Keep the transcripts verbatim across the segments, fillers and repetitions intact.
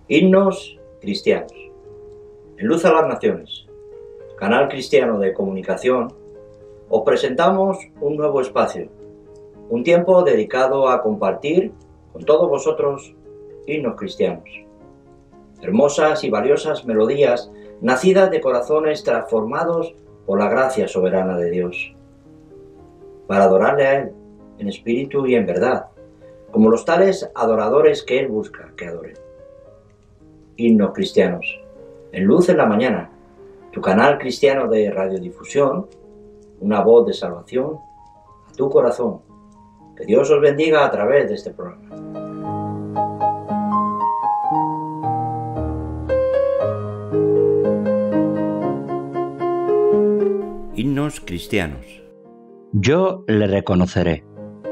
Himnos cristianos. En Luz a las Naciones, canal cristiano de comunicación, os presentamos un nuevo espacio, un tiempo dedicado a compartir con todos vosotros himnos cristianos. Hermosas y valiosas melodías nacidas de corazones transformados por la gracia soberana de Dios, para adorarle a Él en espíritu y en verdad, como los tales adoradores que Él busca que adoren. Himnos cristianos, en Luz en la Mañana, tu canal cristiano de radiodifusión, una voz de salvación a tu corazón. Que Dios os bendiga a través de este programa. Himnos cristianos. Yo le reconoceré.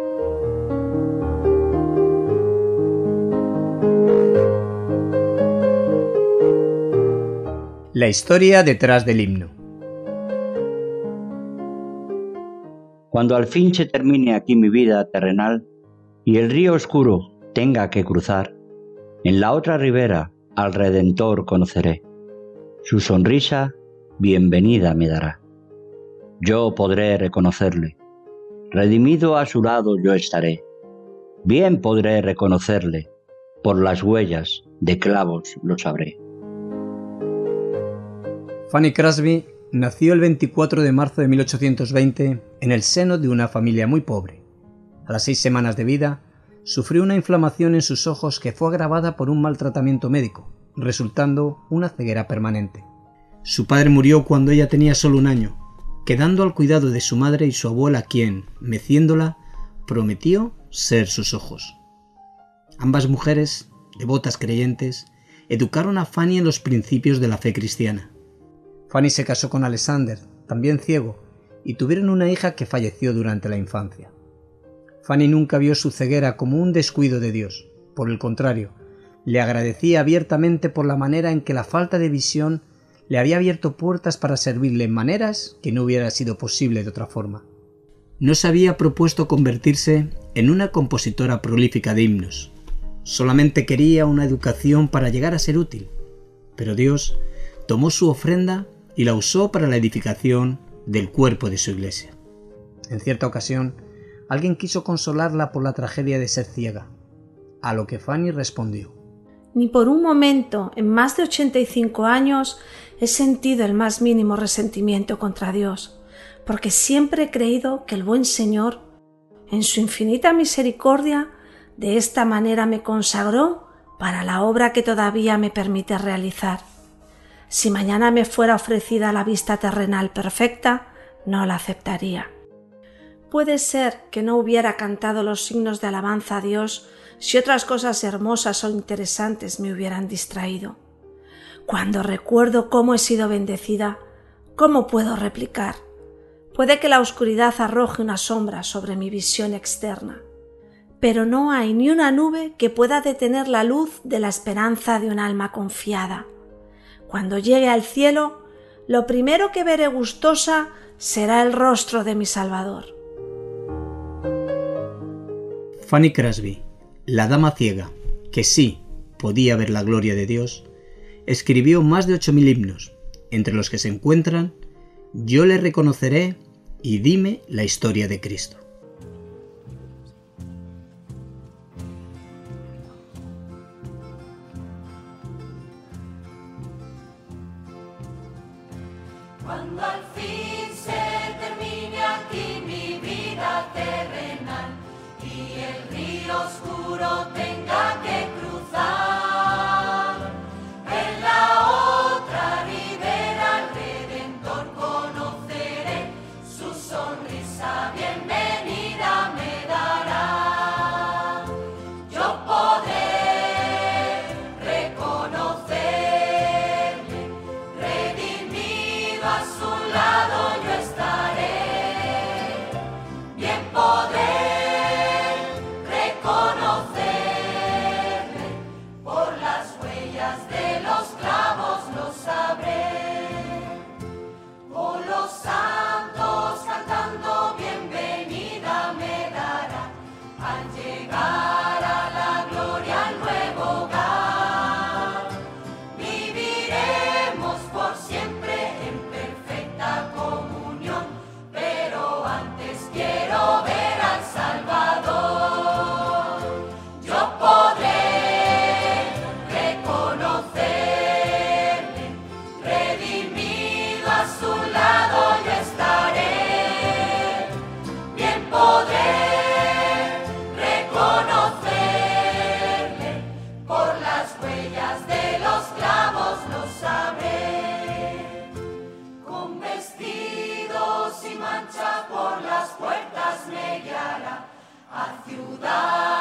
La historia detrás del himno. Cuando al fin se termine aquí mi vida terrenal y el río oscuro tenga que cruzar, en la otra ribera al Redentor conoceré. Su sonrisa bienvenida me dará. Yo podré reconocerle. Redimido a su lado yo estaré. Bien podré reconocerle. Por las huellas de clavos lo sabré. Fanny Crosby nació el veinticuatro de marzo de mil ochocientos veinte en el seno de una familia muy pobre. A las seis semanas de vida, sufrió una inflamación en sus ojos que fue agravada por un mal tratamiento médico, resultando una ceguera permanente. Su padre murió cuando ella tenía solo un año, quedando al cuidado de su madre y su abuela, quien, meciéndola, prometió ser sus ojos. Ambas mujeres, devotas creyentes, educaron a Fanny en los principios de la fe cristiana. Fanny se casó con Alexander, también ciego, y tuvieron una hija que falleció durante la infancia. Fanny nunca vio su ceguera como un descuido de Dios. Por el contrario, le agradecía abiertamente por la manera en que la falta de visión le había abierto puertas para servirle en maneras que no hubiera sido posible de otra forma. No se había propuesto convertirse en una compositora prolífica de himnos. Solamente quería una educación para llegar a ser útil. Pero Dios tomó su ofrenda y la usó para la edificación del cuerpo de su iglesia. En cierta ocasión, alguien quiso consolarla por la tragedia de ser ciega, a lo que Fanny respondió: Ni por un momento, en más de ochenta y cinco años, he sentido el más mínimo resentimiento contra Dios, porque siempre he creído que el buen Señor, en su infinita misericordia, de esta manera me consagró para la obra que todavía me permite realizar. Si mañana me fuera ofrecida la vista terrenal perfecta, no la aceptaría. Puede ser que no hubiera cantado los signos de alabanza a Dios si otras cosas hermosas o interesantes me hubieran distraído. Cuando recuerdo cómo he sido bendecida, ¿cómo puedo replicar? Puede que la oscuridad arroje una sombra sobre mi visión externa, pero no hay ni una nube que pueda detener la luz de la esperanza de un alma confiada. Cuando llegue al cielo, lo primero que veré gustosa será el rostro de mi Salvador. Fanny Crosby, la dama ciega, que sí podía ver la gloria de Dios, escribió más de ocho mil himnos, entre los que se encuentran Yo le reconoceré y Dime la historia de Cristo. Cuando al fin se termine aquí mi vida terrenal y el río oscuro tenga que cruzar, en la otra ribera al Redentor conoceré, su sonrisa bienvenida me dará. Yo podré reconocerle, redimido a su lado yo estaré. Bien podré reconocerle, las huellas de los clavos lo sabré. Con vestidos y mancha por las puertas me guiará a ciudad.